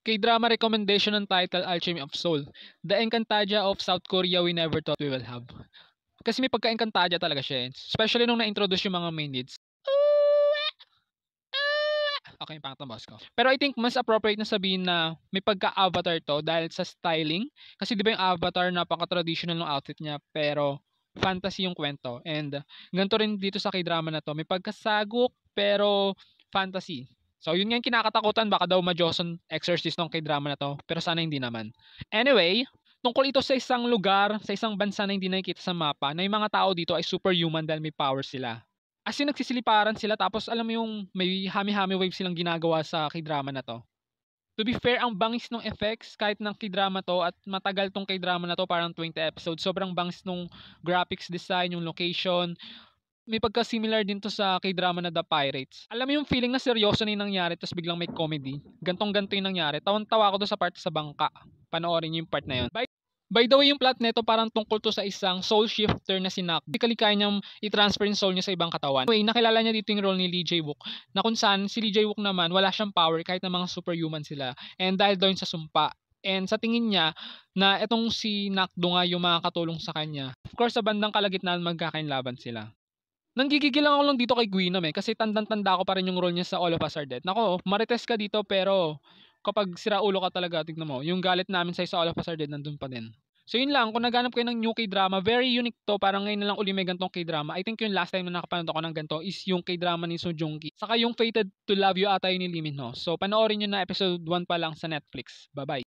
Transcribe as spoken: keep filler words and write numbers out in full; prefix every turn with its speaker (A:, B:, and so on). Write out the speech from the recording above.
A: K-drama recommendation ng title Alchemy of Soul. The Encantadia of South Korea we never thought we will have. Kasi may pagka-Encantadia talaga siya. Especially nung na-introduce yung mga main leads. Okay, yung pangatang boss ko. Pero I think mas appropriate na sabihin na may pagka-avatar to dahil sa styling. Kasi di ba yung avatar napaka-traditional ng outfit niya pero fantasy yung kwento. And ganito rin dito sa K-drama na to. May pagkasagok pero fantasy. So yun nga yung kinakatakutan. Baka daw ma-Joseon exorcist ng K-drama na to. Pero sana hindi naman. Anyway, tungkol ito sa isang lugar, sa isang bansa na hindi nakikita sa mapa na yung mga tao dito ay superhuman dahil may power sila. As in nagsisiliparan sila tapos alam mo yung may hami-hami wave silang ginagawa sa K-drama na to. To be fair, ang bangis ng effects kahit ng K-drama to at matagal tong K-drama na to, parang twenty episodes. Sobrang bangis nung graphics design, yung location. May pagka-similar din to sa K-drama na The Pirates. Alam mo yung feeling na seryoso na yung nangyari tapos biglang may comedy. Gantong-ganto yung nangyari. Tawan-tawa ko to sa part sa bangka. Panoorin niyo yung part na yun. By By the way, yung plot nito parang tungkol to sa isang soul shifter na si Nak. Basically, kaya niyang i-transfer yung soul niya sa ibang katawan. Anyway, nakilala niya dito yung role ni Lee Jae-wook. Na kung saan, si Lee Jae-wook naman, wala siyang power kahit na mga superhuman sila. And dahil doon sa sumpa. And sa tingin niya, na itong si Nakdo nga yung makakatulong sa kanya. Of course, sa bandang kalagitnaan, magkakainlaban sila. Nanggigigil lang ako lang dito kay Guinom eh. Kasi tandang-tanda ko pa rin yung role niya sa All of Us Are Dead. Nako, marites ka dito pero kapag sira ulo ka talaga, tignan mo, yung galit namin sa sa All of Us Are Dead nandun pa din. So yun lang, kung naghanap kayo ng new K-drama, very unique to, parang ngayon na lang uli may gantong K-drama. I think yung last time na nakapanood ako ng ganto is yung K-drama ni Soo Joong Ki. Saka yung Fated to Love You ata yun ni Lee Min Ho. So panoorin nyo na episode one pa lang sa Netflix. Bye-bye.